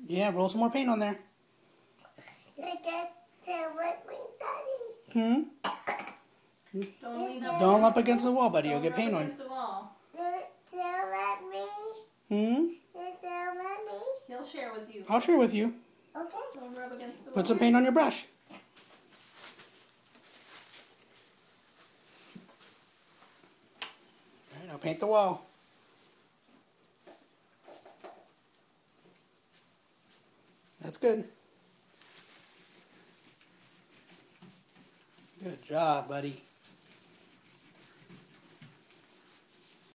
Yeah, roll some more paint on there. Hmm? Don't up against the wall, buddy. You'll get paint on. Hmm? He'll share with you. I'll share with you. Okay. Don't rub against the wall. Put some paint on your brush. All right, I'll paint the wall. That's good. Good job, buddy.